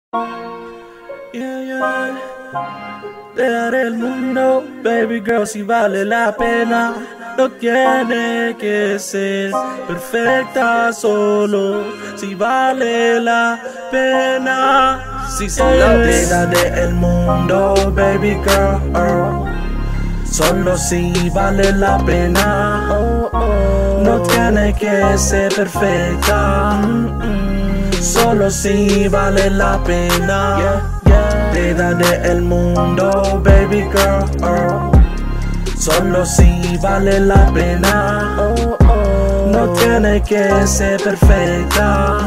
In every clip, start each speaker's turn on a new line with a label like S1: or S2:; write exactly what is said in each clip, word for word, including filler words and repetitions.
S1: Yeah, yeah. Te daré el mundo, baby girl, si vale la pena. No tiene que ser perfecta, solo si vale la pena. Sí, sí, te daré el mundo, baby girl, solo si vale la pena. No tiene que ser perfecta, solo si vale la pena. Te daré el mundo, baby girl, solo si vale la pena. No tiene que ser perfecta,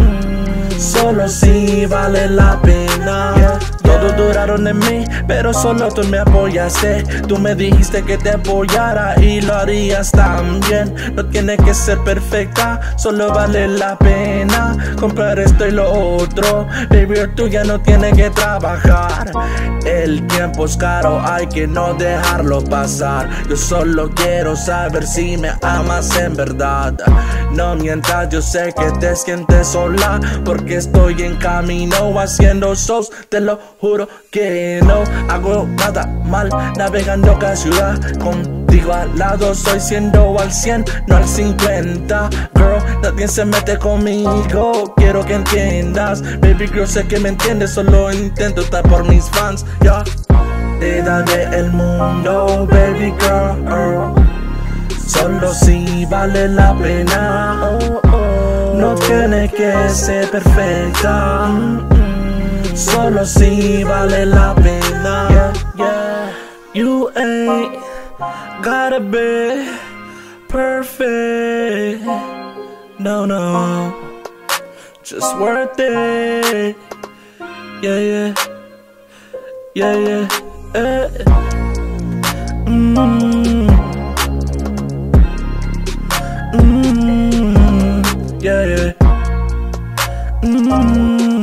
S1: solo si vale la pena. Todos duraron en mí, pero solo tú me apoyaste. Tú me dijiste que te apoyara y lo harías también. No tiene que ser perfecta, solo vale la pena comprar esto y lo otro. Baby, tú ya no tienes que trabajar. El tiempo es caro, hay que no dejarlo pasar. Yo solo quiero saber si me amas en verdad. No mientas, yo sé que te sientes sola, porque estoy en camino haciendo shows. Te lo juro que no hago nada mal, navegando cada ciudad contigo al lado. Soy siendo al cien, no al cincuenta. Girl, nadie se mete conmigo, quiero que entiendas. Baby girl, sé que me entiendes, solo intento estar por mis fans, yeah. Te daré el mundo, baby girl, solo si vale la pena. No tiene que ser perfecta, solo si vale la pena. Yeah, yeah. You ain't gotta be perfect, no, no, just worth it. Yeah, yeah, yeah, yeah, yeah. Mm. Mm. Yeah, yeah. Mm.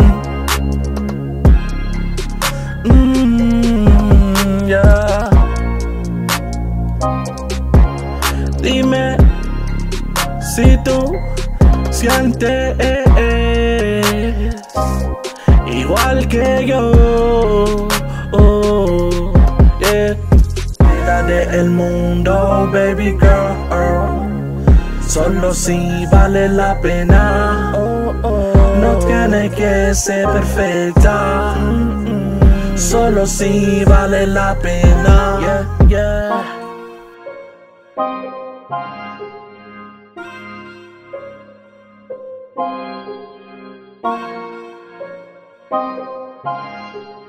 S1: Mm, yeah. Dime si tú sientes igual que yo, oh, yeah. De el mundo, baby girl, solo si vale la pena. No tiene que ser perfecta, solo si vale la pena. Yeah, yeah.